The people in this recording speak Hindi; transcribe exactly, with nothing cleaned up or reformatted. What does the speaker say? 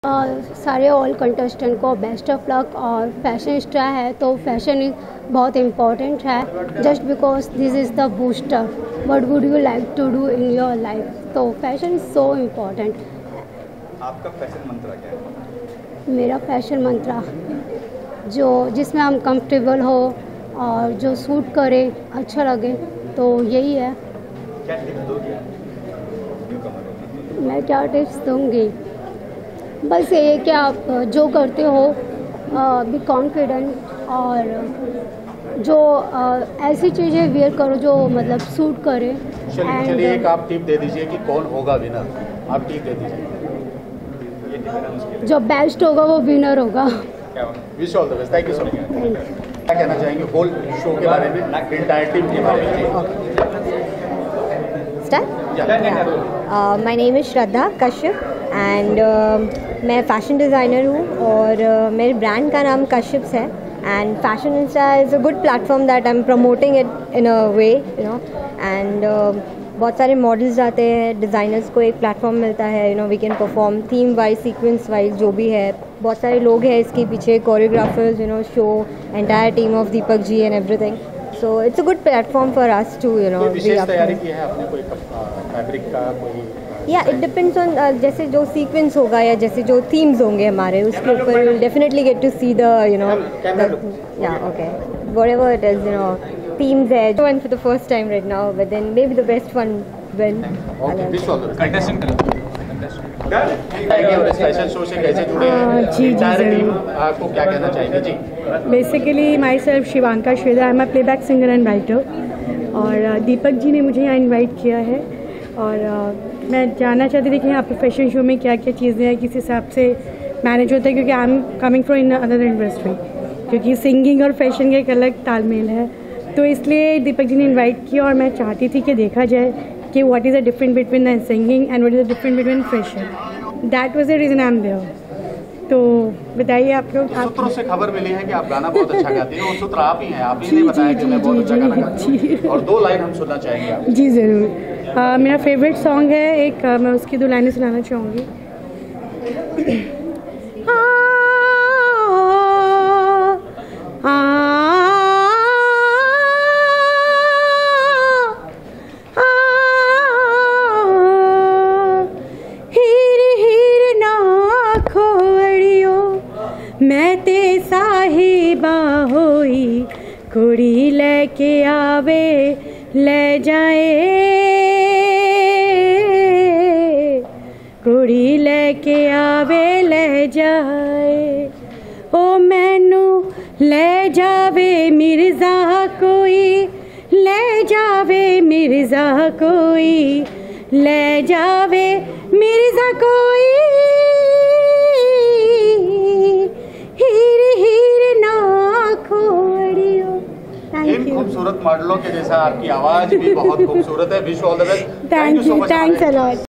सारे ऑल कंटेस्टेंट को बेस्ट ऑफ लक। और फैशनिस्टा है तो फैशन इज बहुत इम्पोर्टेंट है, just because this is the booster. What would you like to do in your life? तो फैशन इज़ सो इम्पोर्टेंट। आपका फैशन मंत्रा क्या है? मेरा फैशन मंत्रा जो जिसमें हम कंफर्टेबल हो और जो सूट करे, अच्छा लगे, तो यही है। क्या टिप्स दोगे? मैं क्या टिप्स दूँगी? बस ये कि आप जो करते हो बी कॉन्फिडेंट और जो आ, ऐसी चीज़ें वियर करो जो मतलब सूट करे। चलिए चलिए एक आप टिप दे दीजिए कि कौन होगा विनर, आप टिप दे दीजिए। जो बेस्ट होगा वो विनर होगा। Wish all the best, thank you so much. क्या कहना चाहेंगे होल शो के बारे में, एंटायर टीम के बारे में? My name is Shraddha Kashyap and मैं फ़ैशन डिज़ाइनर हूँ और uh, मेरे ब्रांड का नाम कश्यप्स है। And fashionista is a good platform that I am promoting it in a way, you know. And बहुत सारे मॉडल्स आते हैं, डिज़ाइनर्स को एक प्लेटफॉर्म मिलता है, you know, we can perform theme wise, sequence wise, जो भी है। बहुत सारे लोग हैं इसके पीछे, choreographers, you know, show entire team of Deepak ji and everything. So it's a good platform for us too, you know. विशेष तैयारी की है आपने? कोई फैब्रिक का कोई? या इट डिपेंड्स ऑन, जैसे जो सीक्वेंस होगा या जैसे जो थीम्स होंगे हमारे, उसके ऊपर definitely get to see the, you know, या okay, whatever it is, you know, themes है जो one for the first time right now, but then maybe the best one win. Contestant fashion show से कैसे जुड़े हैं? जी जी टीम आपको क्या कहना चाहेंगे? जी basically myself Shivanka Shweta, I am a playback singer and writer, और दीपक जी ने मुझे यहाँ इनवाइट किया है। और uh, मैं जानना चाहती थी कि यहाँ पे फैशन शो में क्या क्या चीज़ें हैं, किस हिसाब से मैनेज होता है, क्योंकि I am coming from in other industry, क्योंकि सिंगिंग और फैशन का एक अलग तालमेल है। तो इसलिए दीपक जी ने इनवाइट किया और मैं चाहती थी कि देखा जाए कि what is the difference between singing and what is the difference between fashion. That was the reason I am there. तो बताइए आप लोग। सूत्रों से खबर मिली है कि आप गाना बहुत अच्छा गाती हैं, और सूत्र आप ही हैं, आप ही ने बताया कि मैं बहुत अच्छा गाना गाती हूं, और दो लाइन हम सुनना चाहेंगे आप। जी ज़रूर। uh, मेरा फेवरेट सॉन्ग है एक, uh, मैं उसकी दो लाइनें सुनाना चाहूँगी। मैं ते साहिबा होई, कुड़ी लेके आवे ले जाए, कुड़ी लेके आवे ले जाए, ओ मैनू ले जावे मिर्जा कोई, ले जावे मिर्जा कोई, ले जावे मिर्जा कोई, खूबसूरत मॉडलों के जैसा आपकी आवाज भी बहुत खूबसूरत है। Wish all the best. Thank you, thanks a lot.